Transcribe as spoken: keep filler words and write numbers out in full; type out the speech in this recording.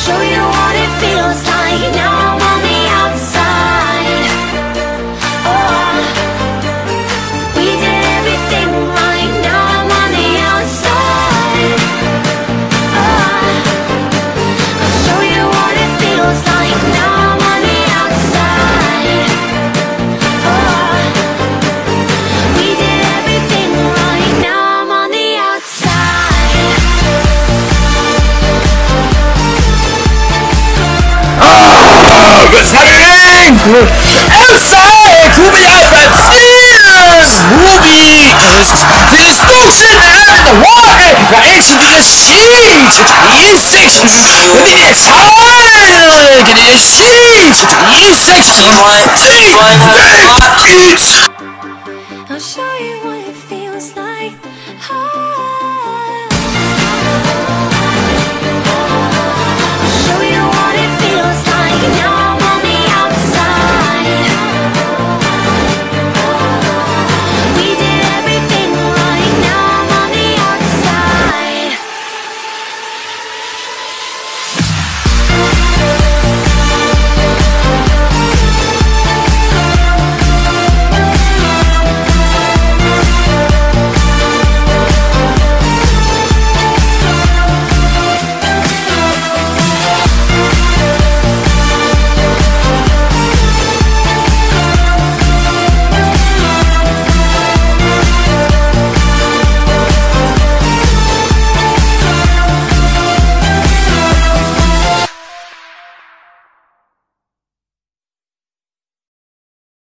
show you what it feels like. Now I'm on the outside. Oh, we did everything right. Now I'm on the outside. Oh, I'll show you what it feels like. Now I'm on the outside. Oh, we did everything right. Now I'm on the outside. Oh, what's happening? Outside! Movie outside! This movie is destruction and the water! 나 액션들의 시작! 이 섹션! 그들의 사랑! 그들의 시작! 이 섹션! 지!